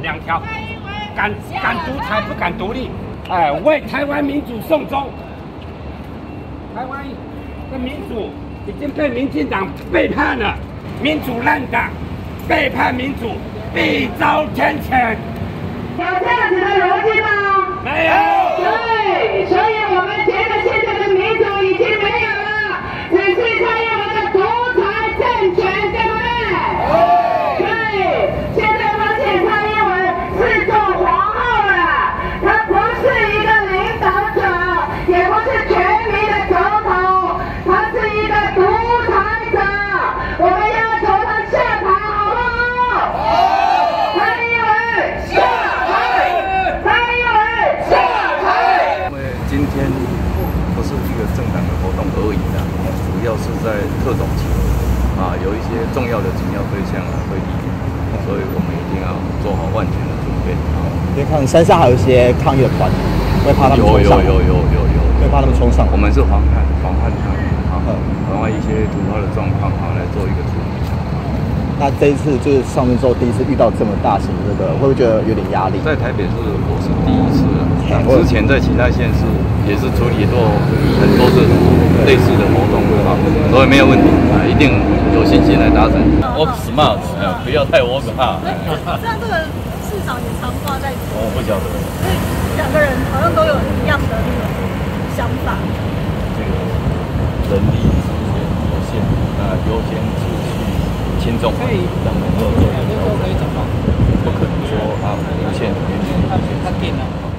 两条，敢独裁不敢独立，哎，为台湾民主送终。台湾的民主已经被民进党背叛了，民主烂党背叛民主，必遭天谴。 有这样子的逻辑吗？ 没有。 对，所以我们觉得现在的民主已经没有了，只是在用我们的独裁政权，对不对？对，现在发现蔡英文是做皇后了，她不是一个领导者，也不是全民的总统，她是一个独裁者。我们要求她下台，好不好？蔡英文下台！蔡英文下台！ 因为今天不是一个政党的活动而已啦，主要是在特种期有一些重要的紧要对象会议，所以我们一定要做好万全的准备。 因为看山上还有一些抗议的团，会怕他们冲上。有，会怕他们冲上。 我们是防范他防范一些突发的状况来做一个处理。 那这一次就是上任之后第一次遇到这么大型的会不会觉得有点压力？ 在台北市我是第一次了，之前在其他县市也是处理过很多这种类似的活动所以没有问题一定有信心来达成。Work smart， 不要太 work hard。 像这个市长也常挂在嘴。 我不晓得。 所以两个人好像都有一样的那个想法。 这个人力资源有限，优先次序轻重可以能够做，可以找到，不可能说无限远远无限。